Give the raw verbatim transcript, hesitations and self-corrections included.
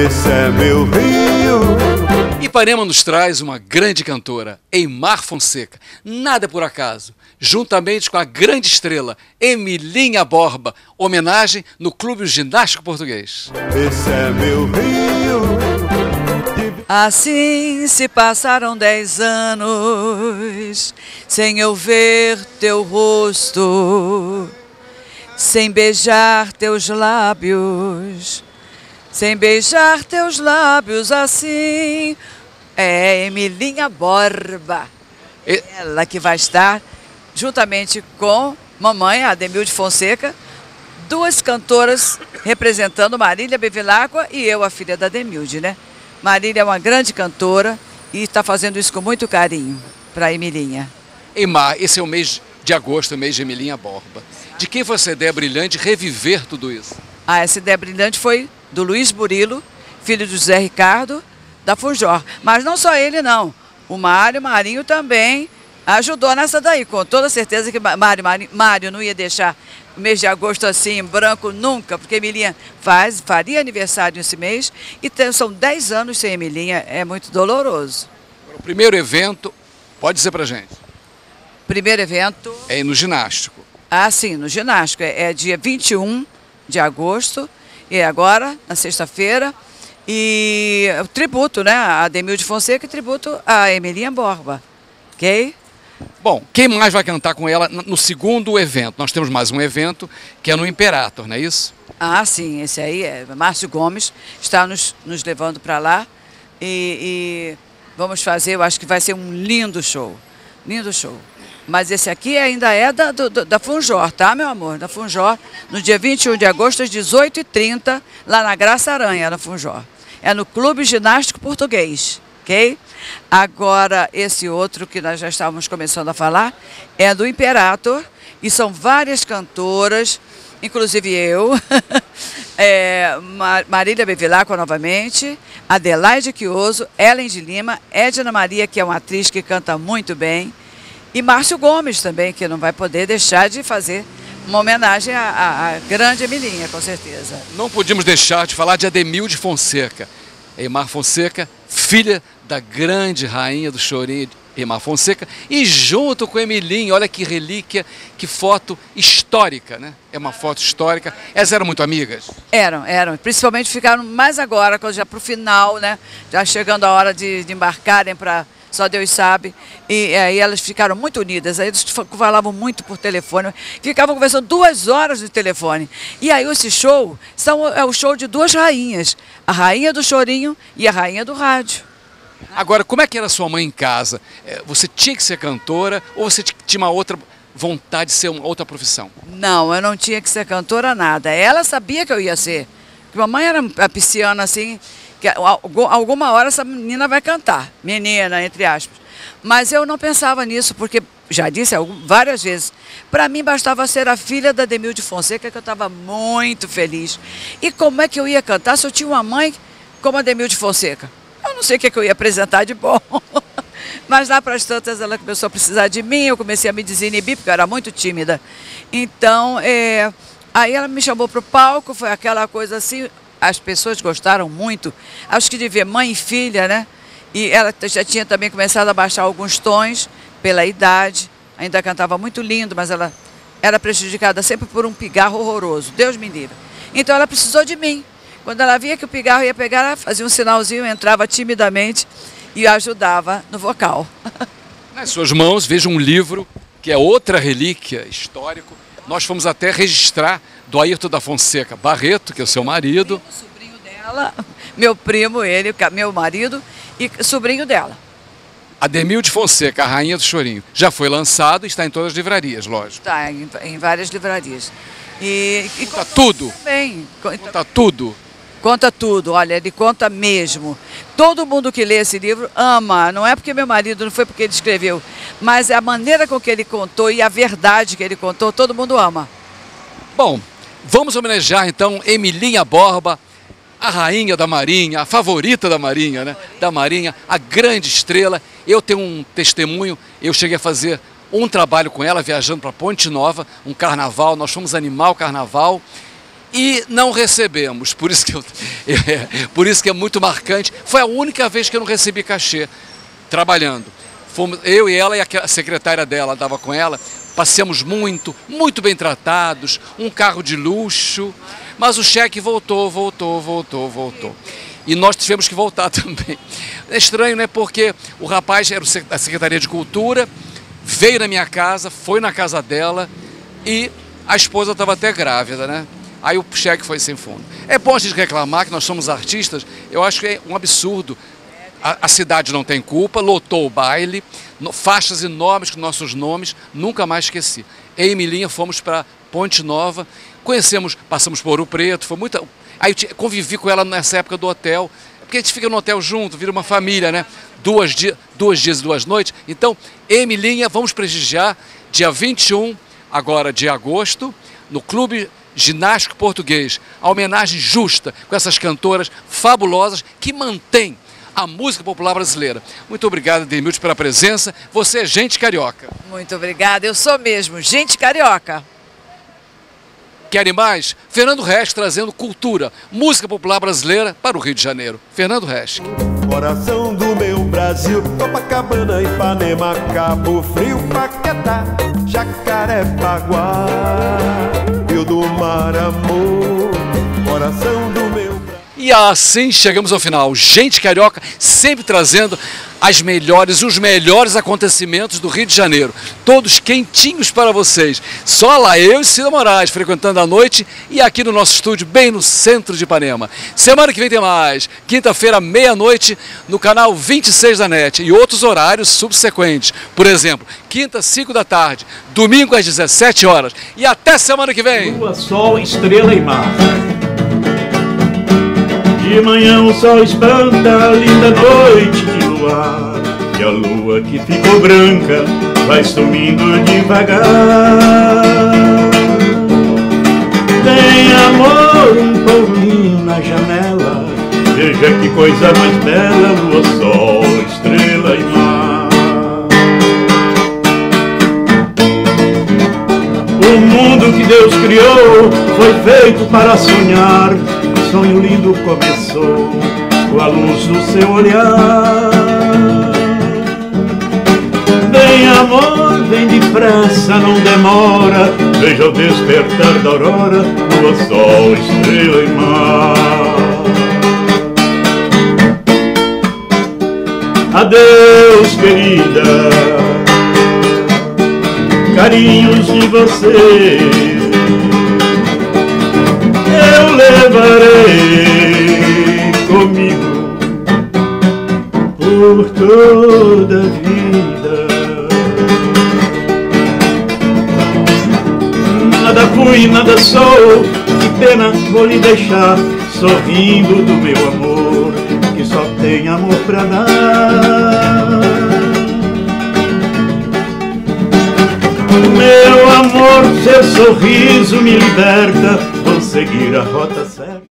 Esse é meu Rio. Ipanema nos traz uma grande cantora, Eymar Fonseca. Nada por acaso. Juntamente com a grande estrela, Emilinha Borba. Homenagem no Clube Ginástico Português. Esse é meu Rio. Assim se passaram dez anos, sem eu ver teu rosto, sem beijar teus lábios, sem beijar teus lábios assim. É Emilinha Borba, E... ela que vai estar juntamente com mamãe, Ademilde Fonseca, duas cantoras representando Marília Bevilacqua e eu, a filha da Ademilde, né? Marília é uma grande cantora e está fazendo isso com muito carinho para a Emilinha. Eymar, esse é o mês de agosto, o mês de Emilinha Borba. De quem foi essa ideia brilhante de reviver tudo isso? Ah, essa ideia brilhante foi do Luiz Burilo, filho do José Ricardo, da Funjor. Mas não só ele, não. O Mário Marinho também ajudou nessa daí. Com toda certeza que Mário, Mário, Mário não ia deixar o mês de agosto assim, em branco, nunca, porque Emilinha faz, faria aniversário esse mês e tem, são dez anos sem Emilinha, é muito doloroso. O primeiro evento, pode dizer pra gente? Primeiro evento... É no ginástico. Ah, sim, no ginástico. É, é dia vinte e um de agosto, e agora, na sexta-feira, e o tributo, né? A Ademilde Fonseca e tributo a Emilinha Borba, ok? Bom, quem mais vai cantar com ela no segundo evento? Nós temos mais um evento que é no Imperator, não é isso? Ah, sim, esse aí é Márcio Gomes, está nos, nos levando para lá e, e vamos fazer, eu acho que vai ser um lindo show, lindo show. Mas esse aqui ainda é da, do, da Funjor, tá, meu amor? Da Funjor, no dia vinte e um de agosto, às dezoito e trinta, lá na Graça Aranha, na Funjor. É no Clube Ginástico Português, ok? Agora, esse outro que nós já estávamos começando a falar é do Imperator, e são várias cantoras, inclusive eu, é, Marília Bevilacqua novamente, Adelaide Quioso, Ellen de Lima, Edna Maria, que é uma atriz que canta muito bem, e Márcio Gomes também, que não vai poder deixar de fazer uma homenagem à, à grande Emilinha, com certeza. Não podíamos deixar de falar de Ademilde Fonseca. Eymar Fonseca, filha da grande rainha do chorinho, Eymar Fonseca, e junto com Emilinha, olha que relíquia, que foto histórica, né? É uma foto histórica. Elas eram muito amigas? Eram, eram. Principalmente ficaram mais agora, quando já para o final, né? Já chegando a hora de, de embarcarem para... Só Deus sabe, e aí elas ficaram muito unidas, aí eles falavam muito por telefone, ficavam conversando duas horas no telefone. E aí esse show são, é o show de duas rainhas, a rainha do chorinho e a rainha do rádio. Agora, como é que era sua mãe em casa? Você tinha que ser cantora ou você tinha uma outra vontade de ser uma outra profissão? Não, eu não tinha que ser cantora nada, ela sabia que eu ia ser, porque mamãe era a pisciana assim, que alguma hora essa menina vai cantar, menina, entre aspas. Mas eu não pensava nisso, porque, já disse várias vezes, para mim bastava ser a filha da Ademilde Fonseca, que eu estava muito feliz. E como é que eu ia cantar se eu tinha uma mãe como a Ademilde Fonseca? Eu não sei o que, é que eu ia apresentar de bom. Mas lá para as tantas ela começou a precisar de mim, eu comecei a me desinibir, porque eu era muito tímida. Então, é, aí ela me chamou para o palco, foi aquela coisa assim... As pessoas gostaram muito, acho que de ver mãe e filha, né? E ela já tinha também começado a baixar alguns tons pela idade, ainda cantava muito lindo, mas ela era prejudicada sempre por um pigarro horroroso, Deus me livre. Então ela precisou de mim. Quando ela via que o pigarro ia pegar, ela fazia um sinalzinho, entrava timidamente e ajudava no vocal. Nas suas mãos, veja um livro, que é outra relíquia histórico. Nós fomos até registrar do Ayrton da Fonseca Barreto, que é o seu marido. Meu sobrinho dela, meu primo, ele, meu marido e sobrinho dela. Ademilde Fonseca, a rainha do chorinho. Já foi lançado e está em todas as livrarias, lógico. Está em, em várias livrarias. E, e conta tudo. Também. Conta tudo. Conta tudo, olha, ele conta mesmo. Todo mundo que lê esse livro ama, não é porque meu marido, não foi porque ele escreveu, mas é a maneira com que ele contou e a verdade que ele contou, todo mundo ama. Bom, vamos homenagear então Emilinha Borba, a rainha da Marinha, a favorita da Marinha, né? Da Marinha, a grande estrela. Eu tenho um testemunho, eu cheguei a fazer um trabalho com ela, viajando para Ponte Nova, um carnaval, nós fomos animar o carnaval. e não recebemos. Por isso que, eu, é, por isso que é muito marcante. Foi a única vez que eu não recebi cachê trabalhando. Fomos, eu e ela e a secretária dela, estava com ela, passeamos muito, muito bem tratados, um carro de luxo, mas o cheque voltou, voltou, voltou, voltou. E nós tivemos que voltar também. É estranho, né? Porque o rapaz era da Secretaria de Cultura, veio na minha casa, foi na casa dela e a esposa estava até grávida, né? Aí o cheque foi sem fundo. É bom a gente reclamar que nós somos artistas, eu acho que é um absurdo. A, a cidade não tem culpa, lotou o baile, no, faixas enormes com nossos nomes, nunca mais esqueci. Eu e Emilinha fomos para Ponte Nova, conhecemos, passamos por Ouro Preto, foi muita... Aí eu convivi com ela nessa época do hotel, porque a gente fica no hotel junto, vira uma família, né? Duas, dia, duas dias e duas noites. Então, Emilinha, vamos prestigiar dia vinte e um, agora de agosto, no Clube Ginástico Português. A homenagem justa com essas cantoras fabulosas que mantêm a música popular brasileira. Muito obrigado, Edemilde, pela presença. Você é gente carioca. Muito obrigada, eu sou mesmo gente carioca. Querem mais? Fernando Resch trazendo cultura, música popular brasileira para o Rio de Janeiro. Fernando Resch. Coração do meu Brasil, Copacabana, Ipanema, Cabo Frio, Paquetá, Jacarepaguá, Rio do Mar, amor, coração do meu Brasil. E assim chegamos ao final. Gente carioca sempre trazendo as melhores, os melhores acontecimentos do Rio de Janeiro. Todos quentinhos para vocês. Só lá eu e Cida Moraes frequentando a noite e aqui no nosso estúdio, bem no centro de Ipanema. Semana que vem tem mais. Quinta-feira, meia-noite, no canal vinte e seis da NET. E outros horários subsequentes. Por exemplo, quinta, cinco da tarde. Domingo às dezessete horas. E até semana que vem. Lua, sol, estrela e mar. De manhã o sol espanta a linda noite de luar, e a lua que ficou branca vai sumindo devagar. Tem amor, um pouquinho na janela, veja que coisa mais bela, lua, sol, estrela e mar. O mundo que Deus criou foi feito para sonhar. Sonho lindo começou com a luz do seu olhar. Vem amor, vem depressa, não demora. Veja o despertar da aurora, lua, sol, estrela e mar. Adeus, querida, carinhos de você eu levarei comigo por toda a vida. Nada fui, nada sou, que pena vou lhe deixar, sorrindo do meu amor, que só tem amor pra dar. Meu amor, seu sorriso me liberta, vou seguir a rota certa.